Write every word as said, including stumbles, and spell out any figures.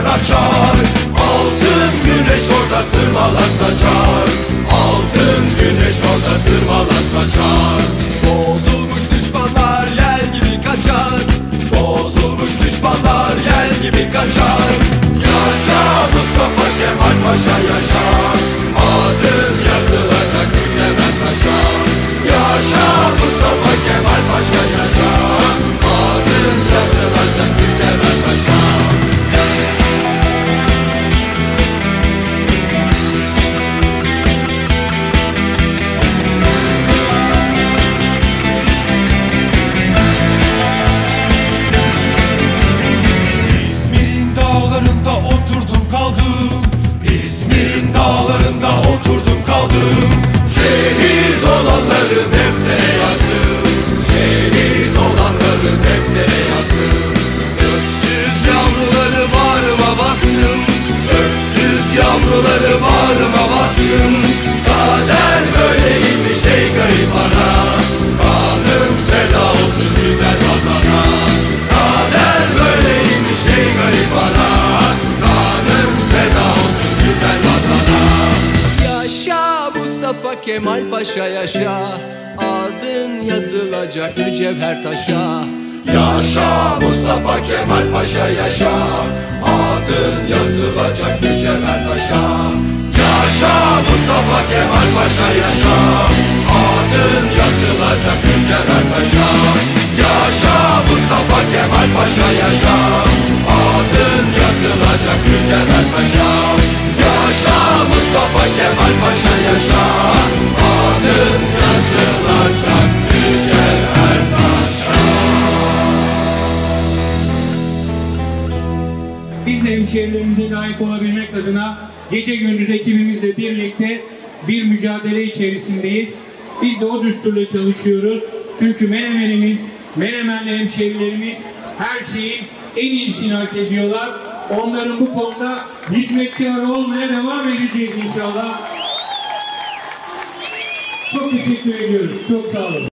açar. Altın güneş orada sırmalar saçar. Altın güneş orada sırmalar saçar. Bozulmuş düşmanlar yel gibi kaçar. Bozulmuş düşmanlar yel gibi kaçar. Yaşa Mustafa Kemal Paşa yaşa. Adın yazılacak mücevher taşa. Yaşa Mustafa Kemal Paşa yaşa. Adın yazılacak mücevher taşa. İzmir'in dağlarında oturdum kaldım. İzmir'in dağlarında oturdum kaldım. Şehit olanları deftere yazdım. Şehit olanları deftere yazdım. Öksüz yavruları bağrıma bastım. Öksüz yavruları bağrıma bastım. Kader böyleymiş ey garip ana. Kanım feda olsun güzel vatana. Kader böyleymiş ey garip ana. Kanım feda olsun güzel vatana. Yaşa Mustafa Kemal Paşa yaşa. Adın yazılacak mücevher taşa. Yaşa Mustafa Kemal Paşa yaşa. Adın yazılacak mücevher taşa. Yaşa Mustafa Kemal Paşa yaşa. Adın yazılacak mücevher taşa. Yaşa Mustafa Kemal Paşa yaşa. Adın yazılacak mücevher taşa. Yaşa Mustafa Kemal Paşa yaşa. Adın yazılacak mücevher taşa. Biz de hemşehrilerimize layık olabilmek adına gece gündüz ekibimizle birlikte bir mücadele içerisindeyiz. Biz de o düsturla çalışıyoruz. Çünkü Menemenimiz, Menemenli hemşehrilerimiz her şeyin en iyisini hak ediyorlar. Onların bu konuda hizmetkar olmaya devam edeceğiz inşallah. Çok teşekkür ediyoruz. Çok sağ olun.